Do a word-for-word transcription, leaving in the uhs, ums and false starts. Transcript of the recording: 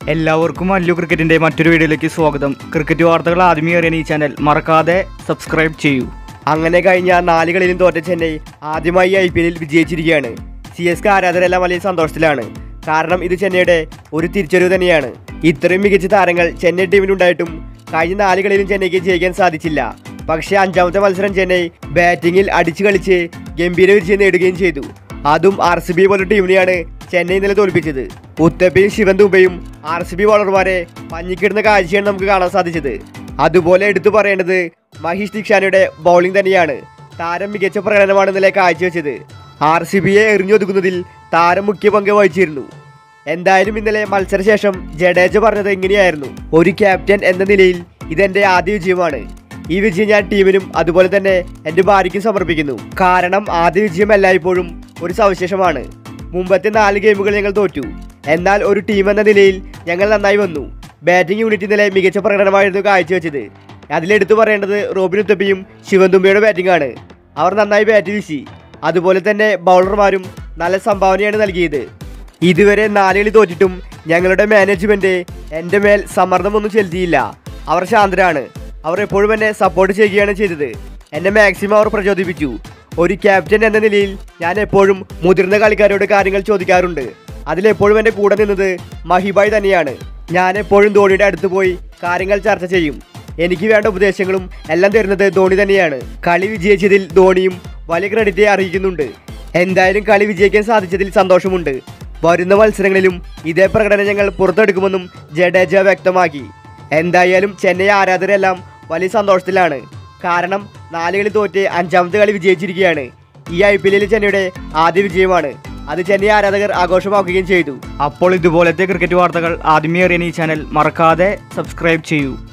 എല്ലാവർക്കും അല്ലു ക്രിക്കറ്റിന്റെ മറ്റൊരു വീഡിയോയിലേക്ക് സ്വാഗതം. ക്രിക്കറ്റ് വാർത്തകൾ ആദ്യമേ അറിയാൻ ഈ ചാനൽ മറക്കാതെ സബ്സ്ക്രൈബ് ചെയ്യൂ. അങ്ങനെ കഴിഞ്ഞ നാല് കളിയിലും തോറ്റ ചെന്നൈ ആദ്യമായി ഐ പി എല്ലിൽ വിജയിച്ചിരിക്കുകയാണ്. സി എസ് കെ ആരാധകരെല്ലാം വലിയ സന്തോഷത്തിലാണ്. കാരണം ഇത് ചെന്നൈയുടെ ഒരു തിരിച്ചറിവ് തന്നെയാണ്. ഇത്രയും മികച്ച താരങ്ങൾ ചെന്നൈ ടീമിനുണ്ടായിട്ടും കഴിഞ്ഞ നാല് കളിയിലും ചെന്നൈക്ക് ജയിക്കാൻ സാധിച്ചില്ല. പക്ഷേ അഞ്ചാമത്തെ മത്സരം ചെന്നൈ ബാറ്റിങ്ങിൽ അടിച്ചു കളിച്ച് ഗംഭീര വിജയം നേടുകയും ചെയ്തു. അതും ആർ സി ബി പോലൊരു ടീമിനെയാണ് ചെന്നൈ ഇന്നലെ തോൽപ്പിച്ചത്. ഉത്തപ്പയും ശിവൻ ദുബയും ആർ സി ബി ബോളർമാരെ പഞ്ഞിക്കിടുന്ന കാഴ്ചയാണ് നമുക്ക് കാണാൻ സാധിച്ചത്. അതുപോലെ എടുത്തു പറയേണ്ടത് മഹീഷ് ദീക്ഷാനയുടെ ബൗളിംഗ് തന്നെയാണ്. താരം മികച്ച പ്രകടനമാണ് ഇന്നലെ കാഴ്ചവെച്ചത്. ആർ സി ബിയെ എറിഞ്ഞൊതുക്കുന്നതിൽ താരം മുഖ്യ പങ്ക് വഹിച്ചിരുന്നു. എന്തായാലും ഇന്നലെ മത്സരശേഷം ജഡേജ പറഞ്ഞത് എങ്ങനെയായിരുന്നു: ഒരു ക്യാപ്റ്റൻ എന്ന നിലയിൽ ഇതെന്റെ ആദ്യ വിജയമാണ്. ഈ വിജയം ഞാൻ ടീമിനും അതുപോലെ തന്നെ എൻ്റെ ഭാര്യയ്ക്കും സമർപ്പിക്കുന്നു. കാരണം ആദ്യ വിജയം എല്ലായ്പ്പോഴും ഒരു സവിശേഷമാണ്. മുമ്പത്തെ നാല് ഗെയിമുകൾ ഞങ്ങൾ തോറ്റു, എന്നാൽ ഒരു ടീം എന്ന നിലയിൽ ഞങ്ങൾ നന്നായി വന്നു. ബാറ്റിംഗ് യൂണിറ്റ് ഇന്നലെ മികച്ച പ്രകടനമായിരുന്നു കാഴ്ചവെച്ചത്. അതിലെടുത്തു പറയേണ്ടത് റോബിൻ ഉത്തപ്പയും ശിവൻ ദുബയുടെ ബാറ്റിംഗ് ആണ്. അവർ നന്നായി ബാറ്റ് വീശി. അതുപോലെ തന്നെ ബൗളർമാരും നല്ല സംഭാവനയാണ് നൽകിയത്. ഇതുവരെ നാല് കളി തോറ്റിട്ടും ഞങ്ങളുടെ മാനേജ്മെന്റ് എൻ്റെ മേൽ സമ്മർദ്ദമൊന്നും ചെലുത്തിയില്ല. അവർ ശാന്തരാണ്. അവർ എപ്പോഴും എന്നെ സപ്പോർട്ട് ചെയ്യുകയാണ് ചെയ്തത്. എന്നെ മാക്സിമം അവർ പ്രചോദിപ്പിച്ചു. ഒരു ക്യാപ്റ്റൻ എന്ന നിലയിൽ ഞാൻ എപ്പോഴും മുതിർന്ന കളിക്കാരോട് കാര്യങ്ങൾ ചോദിക്കാറുണ്ട്. അതിലെപ്പോഴും എൻ്റെ കൂടെ നിന്നത് മഹിബായ് തന്നെയാണ്. ഞാൻ എപ്പോഴും ധോണിയുടെ അടുത്ത് പോയി കാര്യങ്ങൾ ചർച്ച ചെയ്യും. എനിക്ക് വേണ്ട ഉപദേശങ്ങളും എല്ലാം തരുന്നത് ധോണി തന്നെയാണ്. കളി വിജയിച്ചതിൽ ധോണിയും വലിയ ക്രെഡിറ്റ് അറിയിക്കുന്നുണ്ട്. എന്തായാലും കളി വിജയിക്കാൻ സാധിച്ചതിൽ സന്തോഷമുണ്ട്. വരുന്ന മത്സരങ്ങളിലും ഇതേ പ്രകടനം ഞങ്ങൾ പുറത്തെടുക്കുമെന്നും ജഡേജ വ്യക്തമാക്കി. എന്തായാലും ചെന്നൈ ആരാധകരെല്ലാം വലിയ സന്തോഷത്തിലാണ്. കാരണം നാല് കളി തോറ്റ് അഞ്ചാമത്തെ കളി വിജയിച്ചിരിക്കുകയാണ്. ഈ ഐ പി എല്ലിൽ ചെന്നൈയുടെ ആദ്യ വിജയമാണ്. അത് ചെന്നൈ ആരാധകർ ആഘോഷമാക്കുകയും ചെയ്തു. അപ്പോൾ ഇതുപോലത്തെ ക്രിക്കറ്റ് വാർത്തകൾ ആദ്യമേ അറിയാൻ ഈ ചാനൽ മറക്കാതെ സബ്സ്ക്രൈബ് ചെയ്യൂ.